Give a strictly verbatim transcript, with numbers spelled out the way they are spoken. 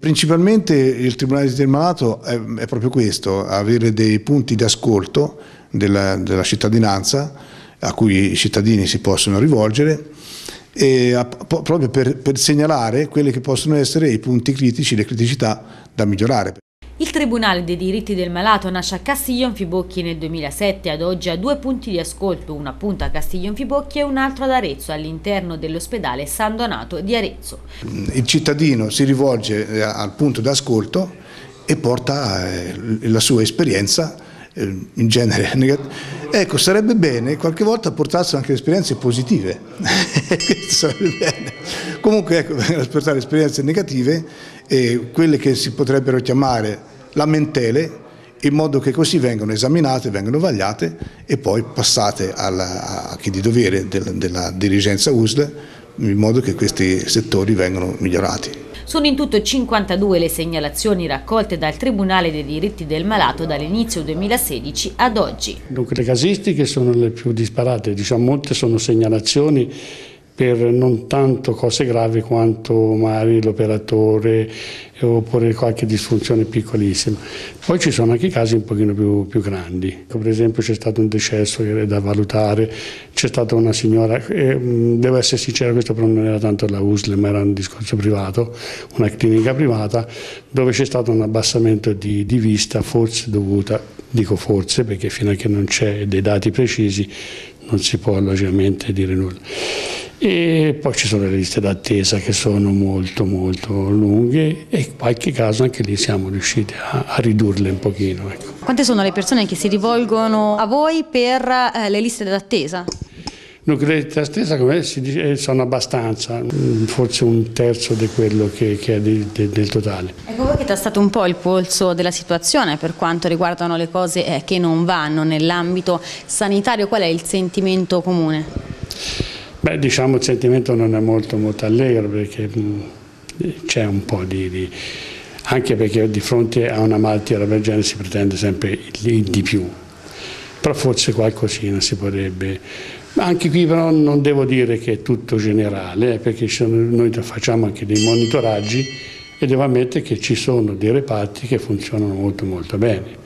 Principalmente il Tribunale del Malato è, è proprio questo, avere dei punti di ascolto della, della cittadinanza a cui i cittadini si possono rivolgere e a, proprio per, per segnalare quelli che possono essere i punti critici, le criticità da migliorare. Il Tribunale dei diritti del malato nasce a Castiglionfibocchi nel duemilasette, ad oggi ha due punti di ascolto, uno appunto a Castiglionfibocchi e un altro ad Arezzo, all'interno dell'ospedale San Donato di Arezzo. Il cittadino si rivolge al punto d'ascolto e porta la sua esperienza, in genere negativa. Ecco, sarebbe bene qualche volta portarsi anche esperienze positive. Sarebbe bene. Comunque ecco, vengono a portare esperienze negative e quelle che si potrebbero chiamare lamentele, in modo che così vengono esaminate, vengono vagliate e poi passate alla, a chi di dovere della, della dirigenza U S L, in modo che questi settori vengano migliorati. Sono in tutto cinquantadue le segnalazioni raccolte dal Tribunale dei diritti del malato dall'inizio duemilasedici ad oggi. Dunque, le casistiche sono le più disparate, diciamo, molte sono segnalazioni per non tanto cose gravi quanto magari l'operatore oppure qualche disfunzione piccolissima. Poi ci sono anche casi un pochino più, più grandi. Per esempio c'è stato un decesso che è da valutare, c'è stata una signora, eh, devo essere sincero, questo però non era tanto la U S L, ma era un discorso privato, una clinica privata, dove c'è stato un abbassamento di, di vista, forse dovuta, dico forse perché fino a che non c'è dei dati precisi non si può logicamente dire nulla. E poi ci sono le liste d'attesa che sono molto molto lunghe e in qualche caso anche lì siamo riusciti a, a ridurle un pochino. Ecco. Quante sono le persone che si rivolgono a voi per eh, le liste d'attesa? Dunque, le liste d'attesa, come si dice, sono abbastanza, forse un terzo di quello che, che è di, de, del totale. Ecco, voi che tastate un po' il polso della situazione per quanto riguardano le cose eh, che non vanno nell'ambito sanitario, qual è il sentimento comune? Beh, diciamo il sentimento non è molto molto allegro perché c'è un po' di, di... anche perché di fronte a una malattia del genere si pretende sempre il di più, però forse qualcosina si potrebbe... Anche qui però non devo dire che è tutto generale, perché noi facciamo anche dei monitoraggi e devo ammettere che ci sono dei reparti che funzionano molto molto bene.